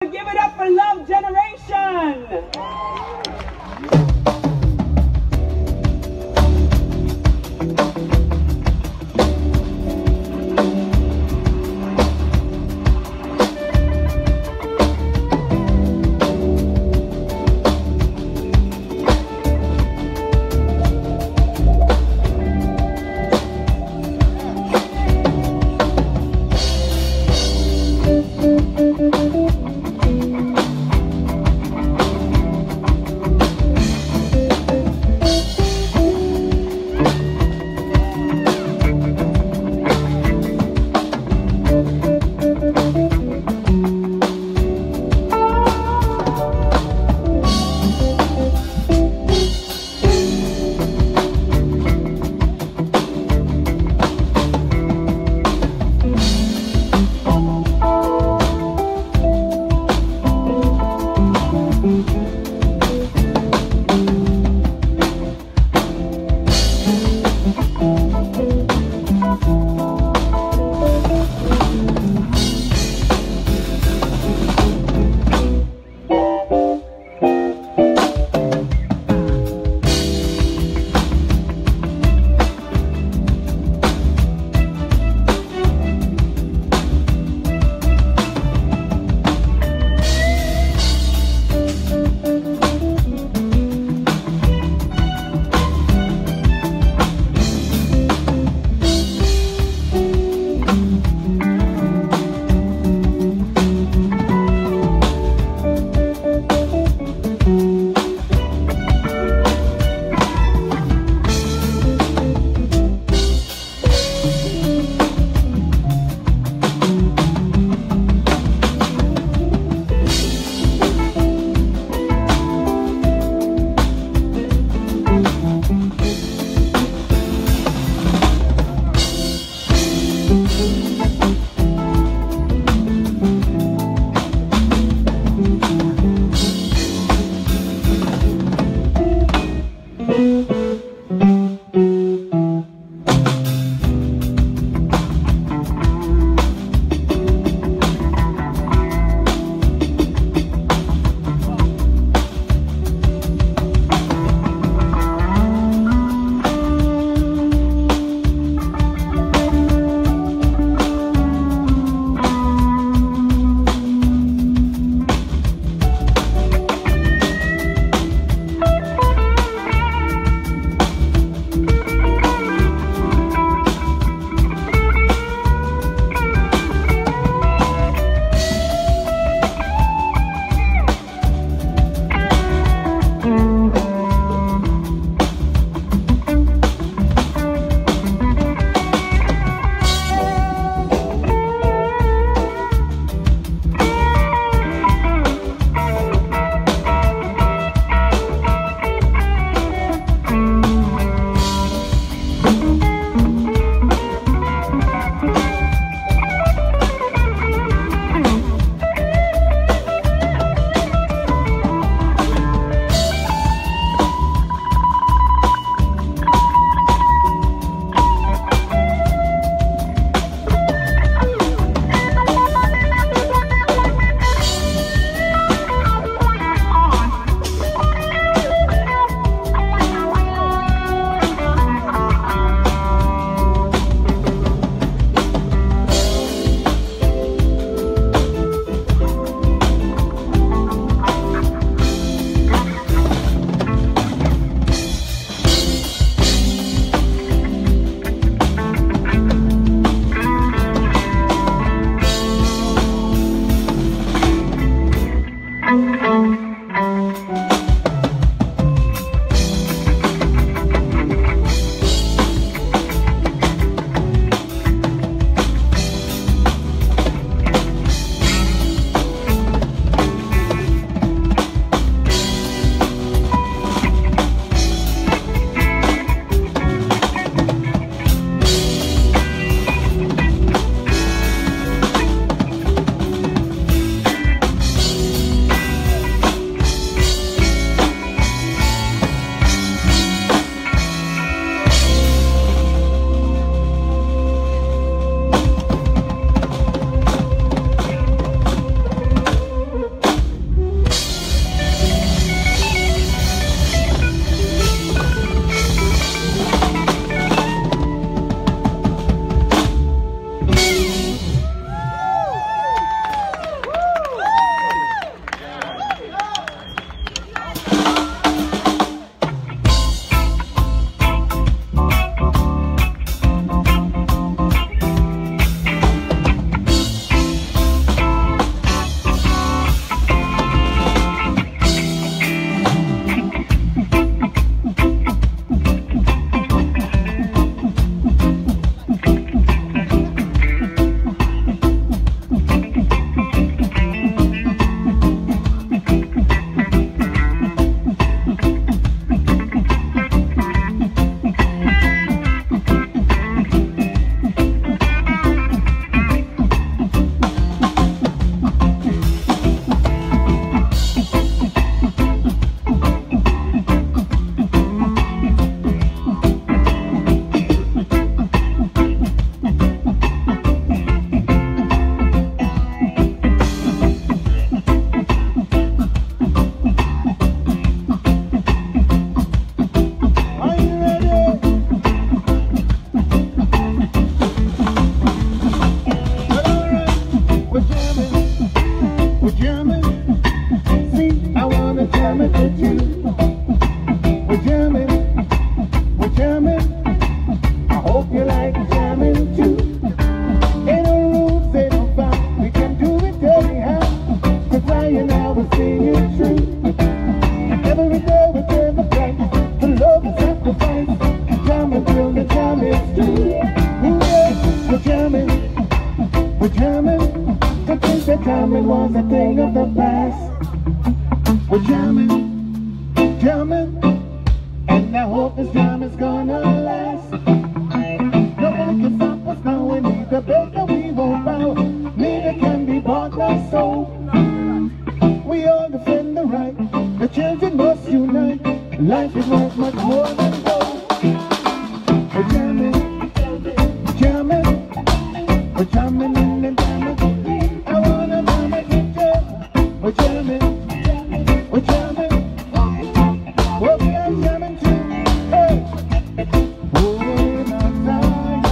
Give it up for Love Generation. jamming. See, I wanna jam it with you. We're jamming. We're jamming. I hope you like jamming too. Ain't no rules, ain't no bounds. We can do it anyhow. Cause I and I will sing it true. Every day with every price. The love and sacrifice. Jamming till the jam is through. Ooh, yeah, we're jamming. We're jamming. To think that jamming was a thing of the past. We're jamming. Jamming. And I hope this jam is gonna last. Nobody can stop us now, we need the best that we won't bow. Neither can be bought nor sold. We all defend the right, the children must unite. Life is worth much more than gold. We're jamming, jamming, we're jamming in the jamming. I wanna jam it with you. We're jamming, we're jamming. We'll be out jamming too. Hey! Holy Mount Zion,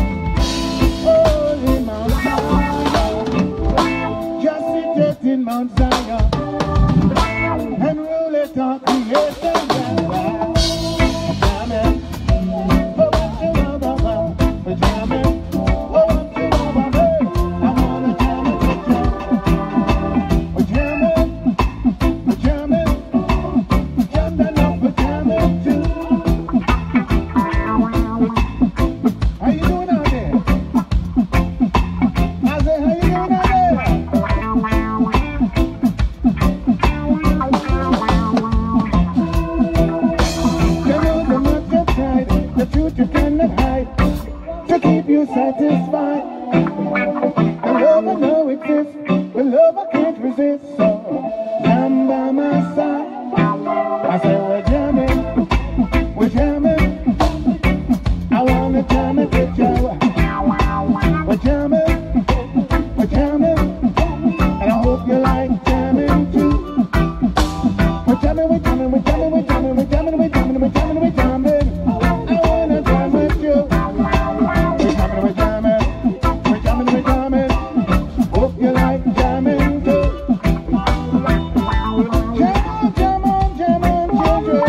holy Mount Zion. Just sit it in Mount Zion and rule it all creation. Jamming, oh what you love about, we're jamming, oh what you love about, hey! I wanna jam it with you. We're jamming, we're jamming. Jamming up, we're jamming too. How you doing out there? I say, how you doing out there? You know the much you tried, the truth you cannot hide, to keep you satisfied. The love I know exists, the love I can't resist, so stand by my side. I say we're jamming, we're jamming. I wanna jam it with you. We're jamming, we're jamming. And I hope you like jamming too. We're jamming, we're jamming, we're jamming, we're jamming, we're jamming, we're jamming, we're jamming, we're jamming. I wanna jam with you. We're jamming, we're jamming, we're jamming, we're jamming. Hope you like jamming too. Jam on, jam on, jam on, children.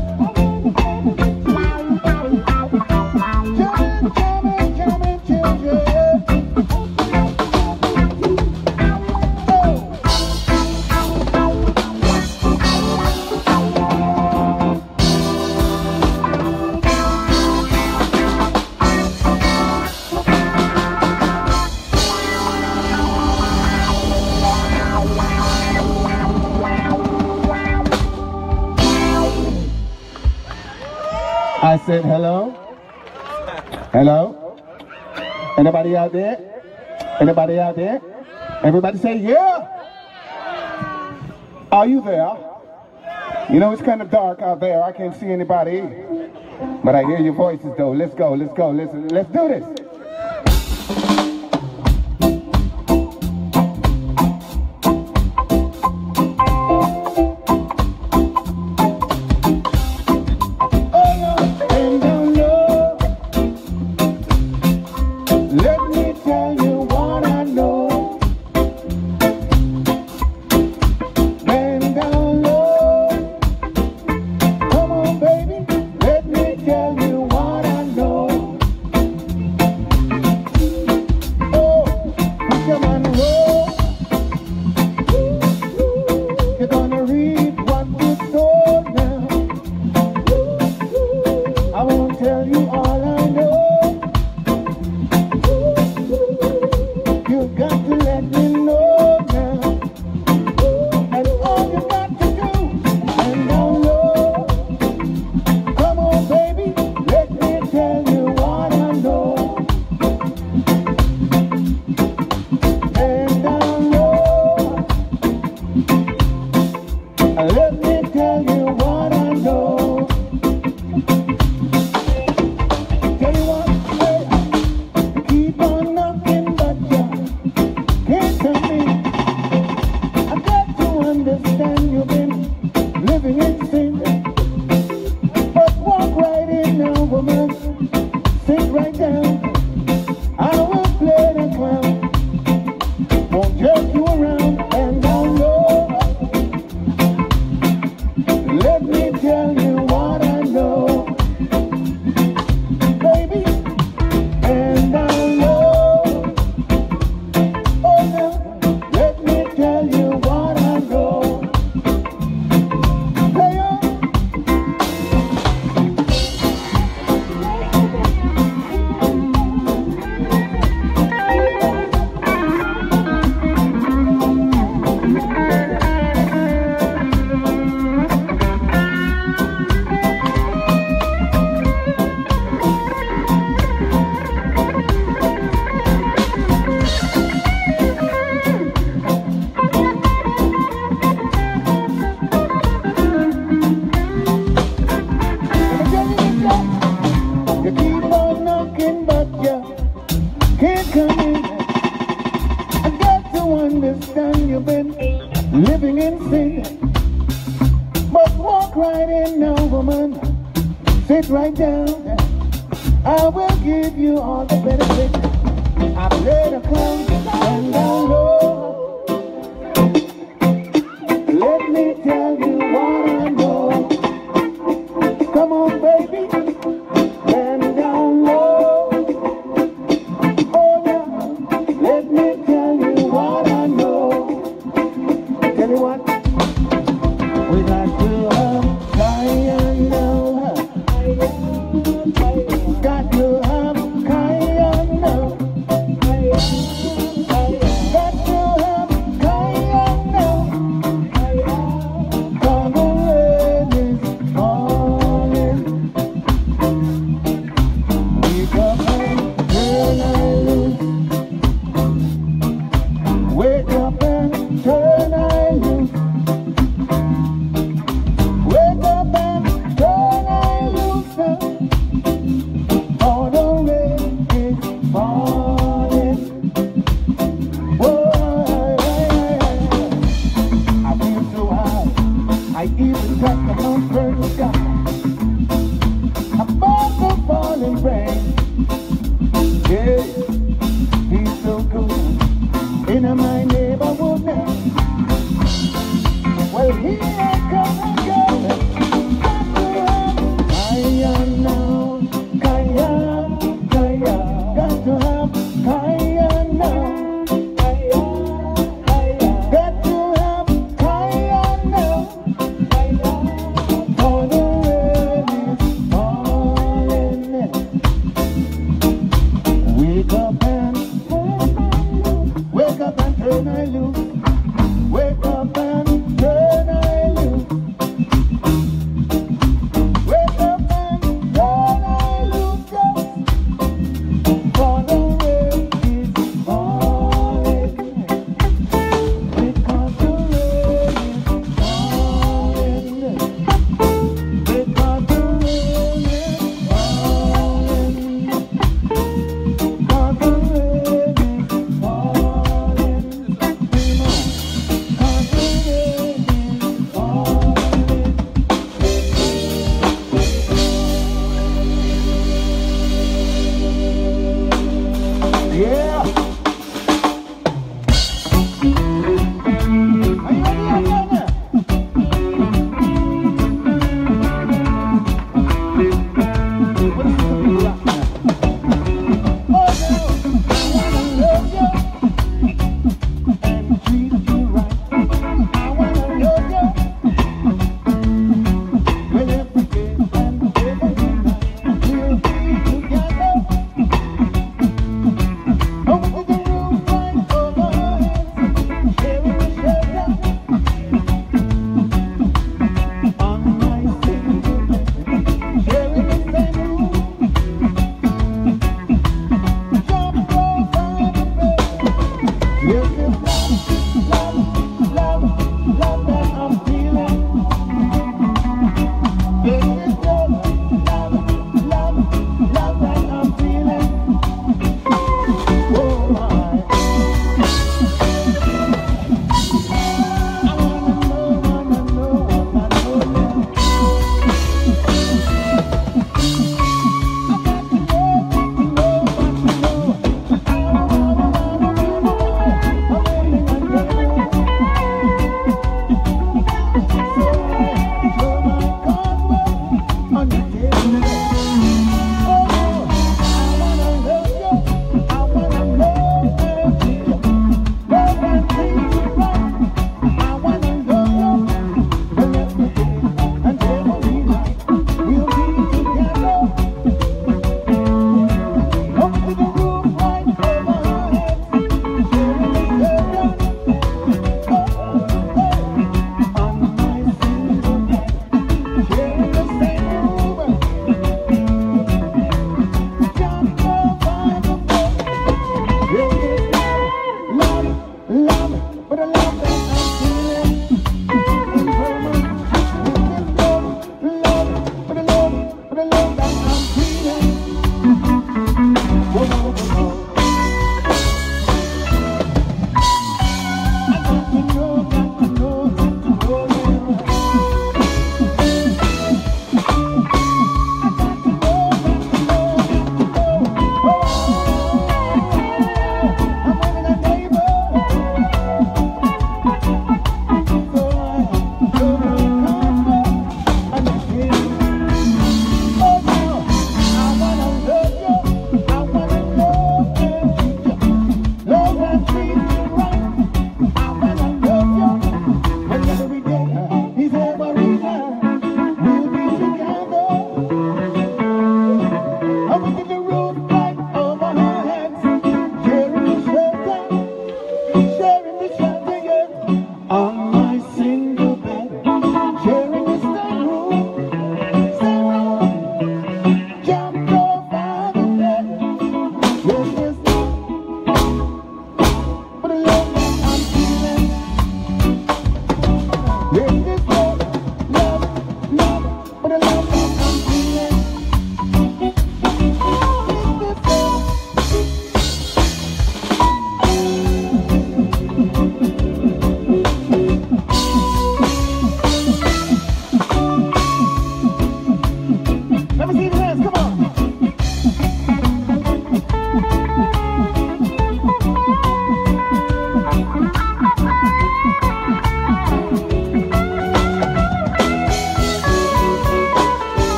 Jamming, jamming, jamming, children. I said hello. Hello. Anybody out there? Anybody out there? Everybody say yeah. Are you there? You know it's kind of dark out there. I can't see anybody. But I hear your voices though. Let's go. Let's go. Let's do this. Let me tell you what I know. Bend down low. Come on, baby. Let me tell you what I know. Oh, put your man roll. You're gonna read what you told now. I won't tell you all I know. You got to let me know now. And all you got to do is bend down low. Come on, baby, let me tell you what I know. Bend down low. Let me tell you what I know. Tell you what, hey, keep on knocking, but you can't tell me. I've got to understand you've been living in sin. But walk right in now, woman. Sit right down. I will play the clown. Won't jerk you around and down living in sin. But walk right in now, woman. Sit right down. I will give you all the benefits. I play the clown and down low. Let me tell you what I know. Come on, baby. Bend down low. Oh, yeah. Let me tell you what I know. Tell you what. We got to have fire now. Got to have fire now. Got to have fire now. For the rain is falling. Wake up and turn I loose. Wake up and turn I loose. Wake up and turn I loose now. For the rain is falling. Whoa, I feel so high. I even touch the mountain sky. Above the falling rain. Yeah, he's so good. In my neighborhood now. Well, here I come again. Kaya now, kaya, kaya. Got to have kaya now. Got to have kaya now. For the rain is falling. Wake up and turn I loose. Wake up and turn I loose.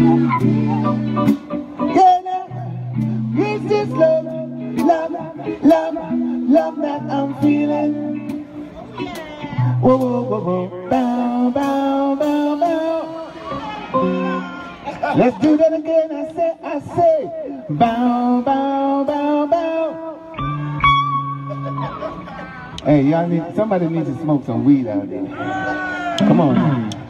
It's this love, love, love, love that I'm feeling. Whoa, whoa, whoa, whoa, bow, bow, bow, bow. Let's do that again. I say, bow, bow, bow, bow. Hey, y'all somebody needs to smoke some weed out there. Come on.